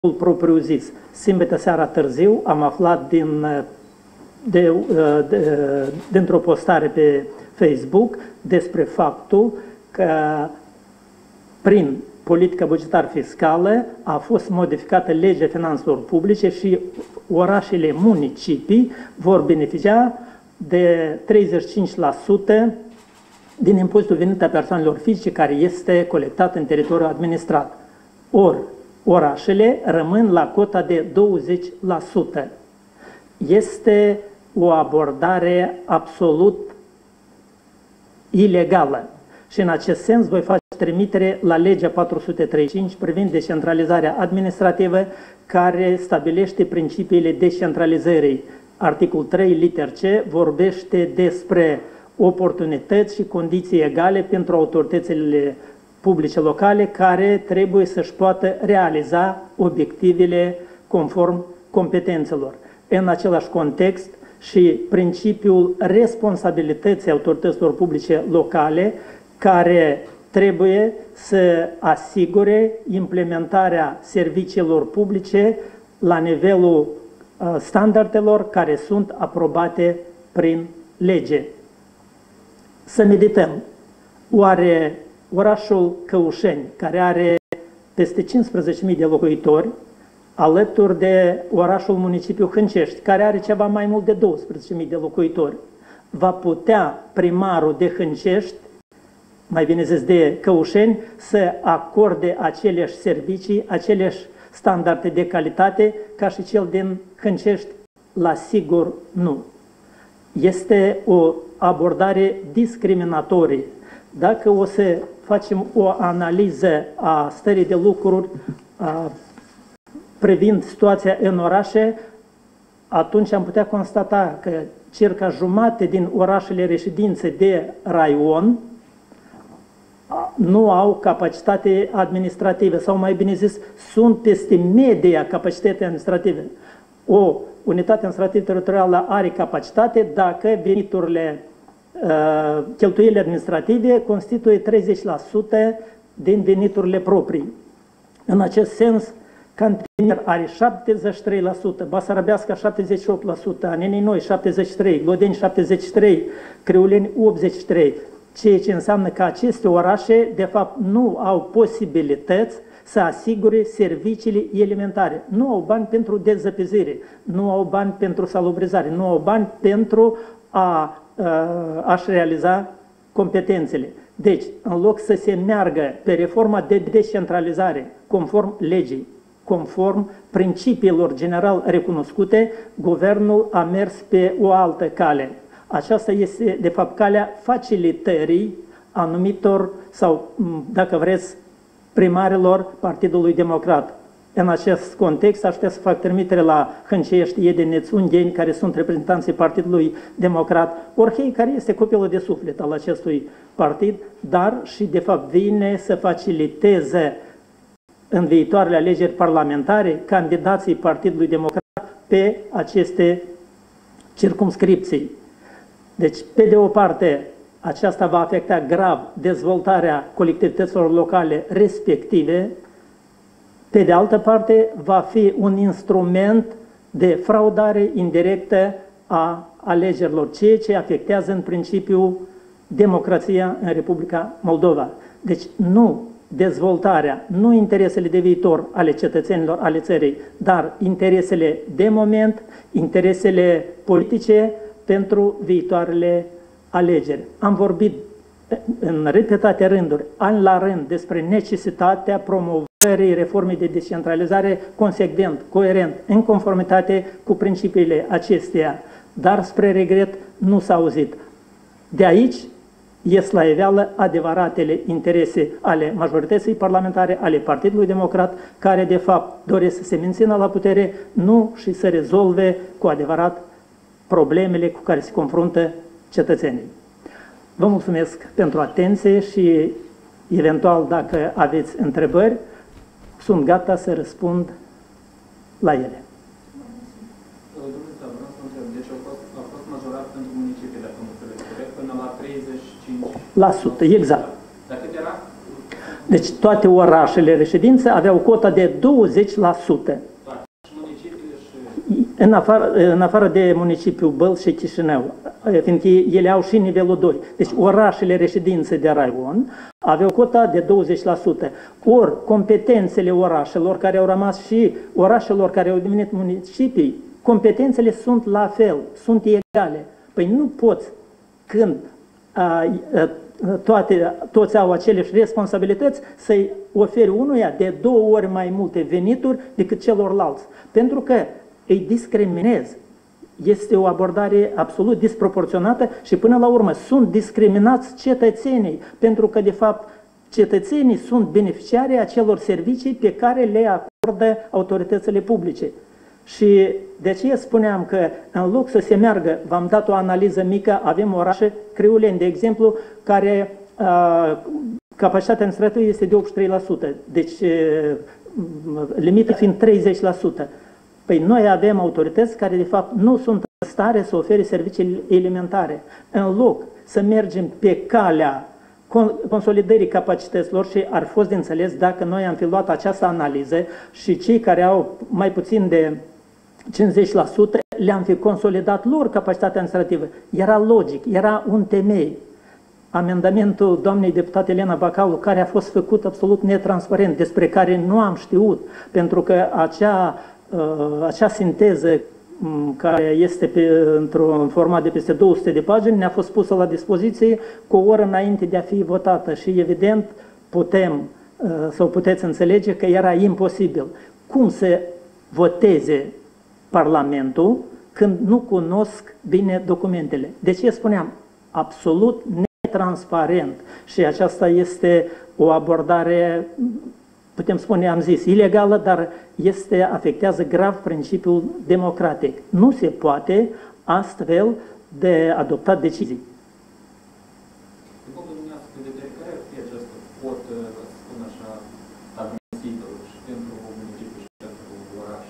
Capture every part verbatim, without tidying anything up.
propriu zis. Sâmbătă seara târziu am aflat din, de, de, dintr-o postare pe Facebook despre faptul că prin politica bugetar-fiscală a fost modificată legea finanțelor publice și orașele, municipii vor beneficia de treizeci și cinci la sută din impozitul venit a persoanelor fizice care este colectat în teritoriul administrat. Ori, orașele rămân la cota de douăzeci la sută. Este o abordare absolut ilegală. Și în acest sens voi face trimitere la legea patru sute treizeci și cinci privind descentralizarea administrativă, care stabilește principiile descentralizării. Articolul trei, liter C, vorbește despre oportunități și condiții egale pentru autoritățile publice locale care trebuie să-și poată realiza obiectivele conform competențelor. În același context și principiul responsabilității autorităților publice locale care trebuie să asigure implementarea serviciilor publice la nivelul standardelor care sunt aprobate prin lege. Să medităm. Oare orașul Căușeni, care are peste cincisprezece mii de locuitori, alături de orașul municipiul Hâncești, care are ceva mai mult de douăsprezece mii de locuitori, va putea primarul de Hâncești, mai bine zis de Căușeni, să acorde aceleași servicii, aceleași standarde de calitate ca și cel din Hâncești? La sigur nu. Este o abordare discriminatorie. Dacă o să facem o analiză a stării de lucruri a, privind situația în orașe, atunci am putea constata că circa jumate din orașele reședințe de raion nu au capacitate administrativă, sau mai bine zis, sunt peste media capacității administrative. O unitate administrativă teritorială are capacitate dacă veniturile, uh, cheltuielile administrative constituie treizeci la sută din veniturile proprii. În acest sens, Cantinier are șaptezeci și trei la sută, Basarabeasca șaptezeci și opt la sută, Anenii Noi șaptezeci și trei la sută, Glodeni șaptezeci și trei la sută, Criuleni optzeci și trei la sută, ceea ce înseamnă că aceste orașe, de fapt, nu au posibilități să asigure serviciile elementare. Nu au bani pentru dezăpezire, nu au bani pentru salubrizare, nu au bani pentru a, a-și realiza competențele. Deci, în loc să se meargă pe reforma de descentralizare, conform legii, conform principiilor general recunoscute, guvernul a mers pe o altă cale. Aceasta este, de fapt, calea facilitării anumitor, sau, dacă vreți, primarilor Partidului Democrat. În acest context, aș putea să fac trimitere la Hâncești, Edeneț, Ungheni, care sunt reprezentanții Partidului Democrat, Orhei, care este copilul de suflet al acestui partid, dar și, de fapt, vine să faciliteze în viitoarele alegeri parlamentare candidații Partidului Democrat pe aceste circumscripții. Deci, pe de o parte, aceasta va afecta grav dezvoltarea colectivităților locale respective, pe de altă parte, va fi un instrument de fraudare indirectă a alegerilor, ceea ce afectează în principiu democrația în Republica Moldova. Deci, nu dezvoltarea, nu interesele de viitor ale cetățenilor, ale țării, dar interesele de moment, interesele politice pentru viitoarele alegeri. Am vorbit în repetate rânduri, an la rând, despre necesitatea promovării reformei de descentralizare consecvent, coerent, în conformitate cu principiile acesteia, dar spre regret nu s-a auzit. De aici ies la iveală adevăratele interese ale majorității parlamentare, ale Partidului Democrat, care de fapt doresc să se mențină la putere, nu și să rezolve cu adevărat problemele cu care se confruntă cetățenii. Vă mulțumesc pentru atenție și, eventual, dacă aveți întrebări, sunt gata să răspund la ele. Deci a fost, a fost majorat pentru municipiile, dacă nu înțeleg corect, până la treizeci și cinci la sută, exact. Dar cât era? Deci toate orașele reședințe aveau cota de douăzeci la sută. În afară, în afară de municipiul Bălți și Chișinău, fiindcă ele au și nivelul doi. Deci orașele reședințe de raion aveau cota de douăzeci la sută. Ori competențele orașelor care au rămas și orașelor care au devenit municipii, competențele sunt la fel, sunt egale. Păi nu poți, când a, a, toate, toți au aceleași responsabilități, să-i oferi unuia de două ori mai multe venituri decât celorlalți. Pentru că îi discriminezi. Este o abordare absolut disproporționată și până la urmă sunt discriminați cetățenii, pentru că de fapt cetățenii sunt beneficiarii acelor servicii pe care le acordă autoritățile publice. Și de aceea spuneam că în loc să se meargă, v-am dat o analiză mică, avem orașe, Criuleni, de exemplu, care uh, capacitatea administrativă este de optzeci și trei la sută, deci uh, limita fiind treizeci la sută. Păi noi avem autorități care de fapt nu sunt în stare să ofere servicii elementare. În loc să mergem pe calea consolidării capacităților, și ar fost de înțeles dacă noi am fi luat această analiză și cei care au mai puțin de cincizeci la sută le-am fi consolidat lor capacitatea administrativă. Era logic, era un temei. Amendamentul doamnei deputate Elena Bacaulu, care a fost făcut absolut netransparent, despre care nu am știut, pentru că acea, acea sinteză care este într-un format de peste două sute de pagini, ne-a fost pusă la dispoziție cu o oră înainte de a fi votată și evident putem sau puteți înțelege că era imposibil. Cum să voteze Parlamentul când nu cunosc bine documentele? De ce spuneam? Absolut netransparent, și aceasta este o abordare, putem spune, am zis, ilegală, dar este, afectează grav principiul democratic. Nu se poate astfel de adoptat decizii. Din punctul dumneavoastră de vedere, care ar fi această cotă, ca să spun așa, admisibilă și pentru municipiu și pentru oraș?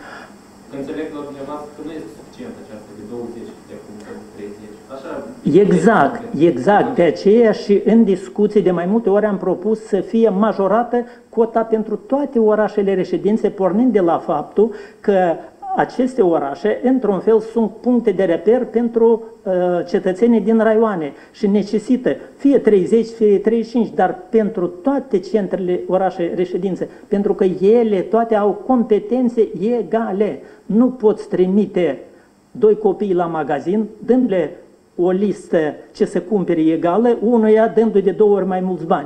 Că înțeleg la dumneavoastră că nu este suficient această de douăzeci de acum pentru treizeci. Așa, exact, exact. De aceea și în discuții de mai multe ori am propus să fie majorată cota pentru toate orașele reședințe, pornind de la faptul că aceste orașe, într-un fel, sunt puncte de reper pentru uh, cetățenii din raioane și necesită fie treizeci, fie treizeci și cinci, dar pentru toate centrele orașe reședințe, pentru că ele toate au competențe egale. Nu poți trimite doi copii la magazin, dându-le o listă ce să cumpere egală, unuia dându-i de două ori mai mulți bani.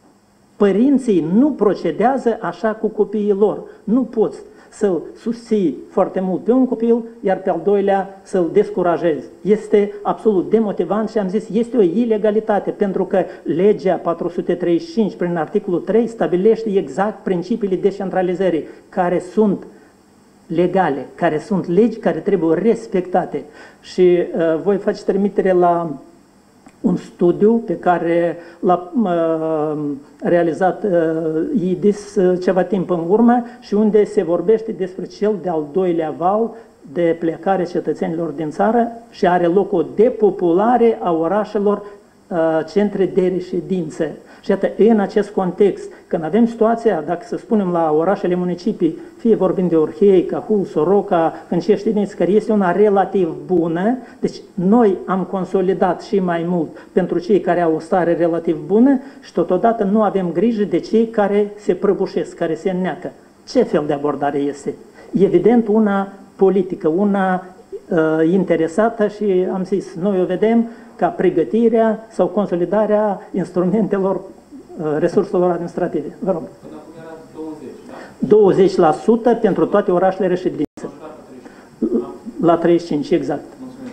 Părinții nu procedează așa cu copiii lor. Nu poți să-l susții foarte mult pe un copil, iar pe al doilea să-l descurajezi. Este absolut demotivant și am zis, este o ilegalitate, pentru că legea patru sute treizeci și cinci, prin articolul trei, stabilește exact principiile descentralizării, care sunt legale, care sunt legi care trebuie respectate. Și uh, voi face trimitere la un studiu pe care l-a uh, realizat uh, I D I S uh, ceva timp în urmă și unde se vorbește despre cel de-al doilea val de plecare cetățenilor din țară și are loc o depopulare a orașelor uh, centre de reședință. Și iată, în acest context, când avem situația, dacă să spunem la orașele municipii, fie vorbim de Orhei, Cahul, Soroca, Hâncești, care este una relativ bună, deci noi am consolidat și mai mult pentru cei care au o stare relativ bună și totodată nu avem grijă de cei care se prăbușesc, care se înneacă. Ce fel de abordare este? Evident, una politică, una uh, interesată și am zis, noi o vedem ca pregătirea sau consolidarea instrumentelor, resurselor administrative. Vă rog. Până acum era douăzeci, da? douăzeci la sută pentru toate orașele reședințe. La treizeci și cinci, exact. Mulțumim.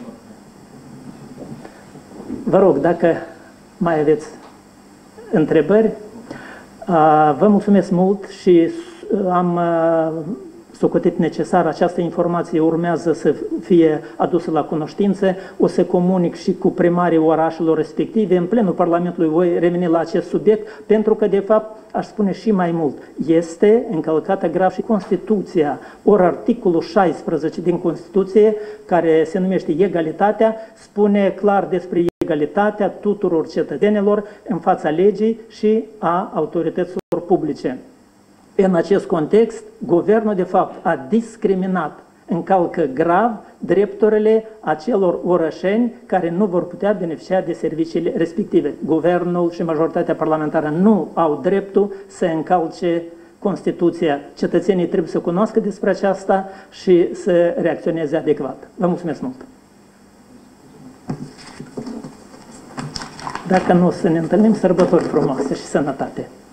Vă rog, dacă mai aveți întrebări, vă mulțumesc mult și am socotit necesar, această informație urmează să fie adusă la cunoștință, o să comunic și cu primarii orașelor respective. În plenul Parlamentului voi reveni la acest subiect, pentru că, de fapt, aș spune și mai mult, este încălcată grav și Constituția. Ori articolul șaisprezece din Constituție, care se numește egalitatea, spune clar despre egalitatea tuturor cetățenilor în fața legii și a autorităților publice. În acest context, guvernul de fapt a discriminat, încalcă grav drepturile acelor orășeni care nu vor putea beneficia de serviciile respective. Guvernul și majoritatea parlamentară nu au dreptul să încalce Constituția. Cetățenii trebuie să cunoască despre aceasta și să reacționeze adecvat. Vă mulțumesc mult! Dacă nu, să ne întâlnim, sărbători frumoase și sănătate!